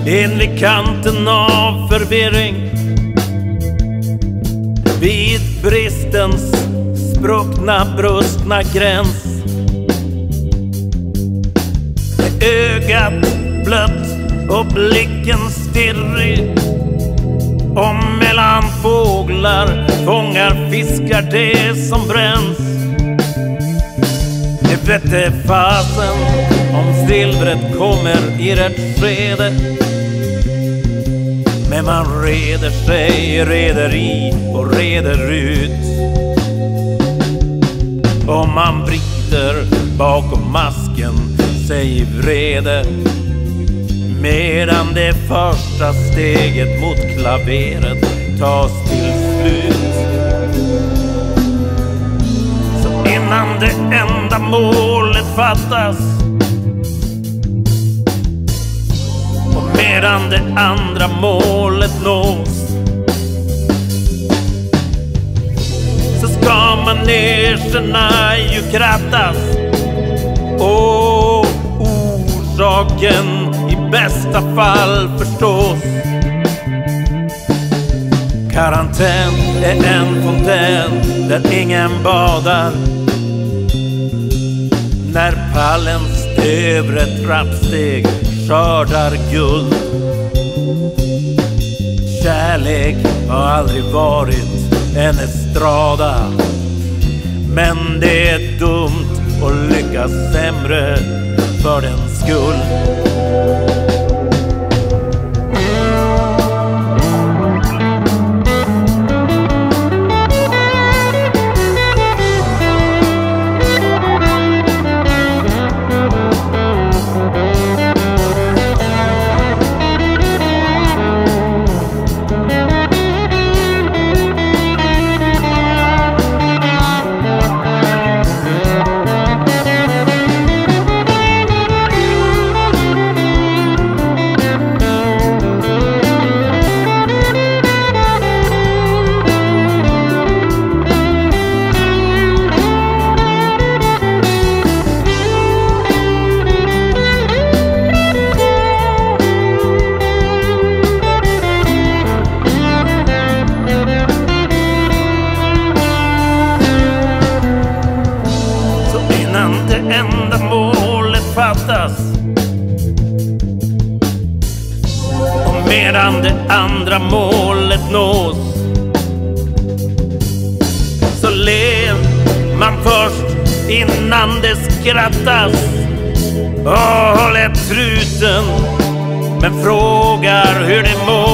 in vid kanten av förvirring, vid bristens spruckna, brustna gräns. Med ögat blött och blicken stirrig, och mellan fåglar fångar fiskar det som bränns. Det vette fasen om silvret kommer i rätt skede, men man reder sig, reder i och reder ut. Och man bryter bakom masken sig i vrede, medan det första steget mot klaveret tas till slut. Så innan det enda målet fattas, och medan det andra målet nås, så ska manegerna ju krattas, och orsaken i bästa fall förstås. Karantän är en fontän där ingen badar, när pallens övre trappsteg skördar guld. Kärlek har aldrig varit en estrada, men det är dumt att lyckas sämre för den skull. Det enda målet fattas, och medan det andra målet nås, så lev man först innan det skrattas, och håller truten men frågar hur det mår.